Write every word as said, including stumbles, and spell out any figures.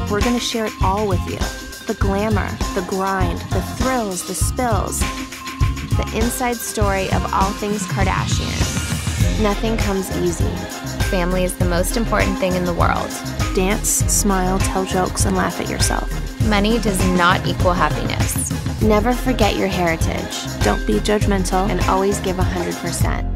we're gonna share it all with you. The glamour, the grind, the thrills, the spills. The inside story of all things Kardashian. Nothing comes easy. Family is the most important thing in the world. Dance, smile, tell jokes, and laugh at yourself. Money does not equal happiness. Never forget your heritage. Don't be judgmental and always give one hundred percent.